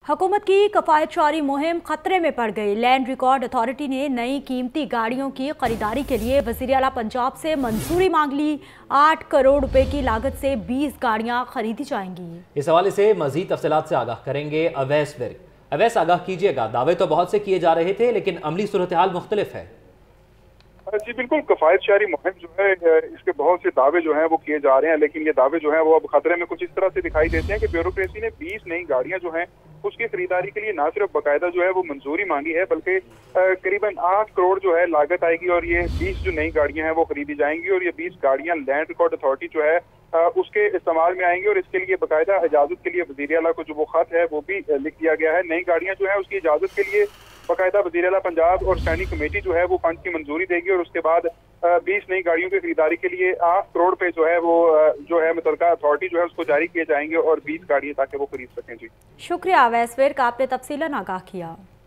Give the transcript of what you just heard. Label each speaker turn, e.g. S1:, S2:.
S1: हुकूमत की कफायतशारी मुहिम खतरे में पड़ गई। लैंड रिकॉर्ड अथॉरिटी ने नई कीमती गाड़ियों की खरीदारी के लिए वज़ीर आला पंजाब से मंजूरी मांग ली। 8 करोड़ रुपए की लागत से 20 गाड़ियां खरीदी जाएंगी।
S2: इस हवाले से मजीद तफसीलात से आगाह करेंगे अवैस विर्क। अवैस, आगाह कीजिएगा, दावे तो बहुत से किए जा रहे थे लेकिन अमली सूरत हाल मुख्तलिफ है।
S3: जी बिल्कुल, कफायतशारी मुहिम जो है इसके बहुत से दावे जो हैं वो किए जा रहे हैं, लेकिन ये दावे जो हैं वो अब खतरे में कुछ इस तरह से दिखाई देते हैं कि ब्यूरोक्रेसी ने 20 नई गाड़ियां जो हैं उसकी खरीदारी के लिए ना सिर्फ बाकायदा जो है वो मंजूरी मांगी है, बल्कि करीबन 8 करोड़ जो है लागत आएगी और ये 20 जो नई गाड़ियां हैं वो खरीदी जाएंगी और ये 20 गाड़ियां लैंड रिकॉर्ड अथॉरिटी जो है उसके इस्तेमाल में आएंगी और इसके लिए बाकायदा इजाजत के लिए वज़ीर आला को जो वो खत है वो भी लिख दिया गया है। नई गाड़ियां जो है उसकी इजाजत के लिए बाकायदा वज़ीर आला पंजाब और स्टैंडिंग कमेटी जो है वो फंड की मंजूरी देगी और उसके बाद 20 नई गाड़ियों की खरीदारी के लिए 8 करोड़ पे जो है वो जो है मुतल्लिका अथॉरिटी जो है उसको जारी किए जाएंगे और 20 गाड़ियां ताकि वो खरीद सकें। जी
S1: शुक्रिया अवैस विर्क, आपने तफसीलन आगाह किया।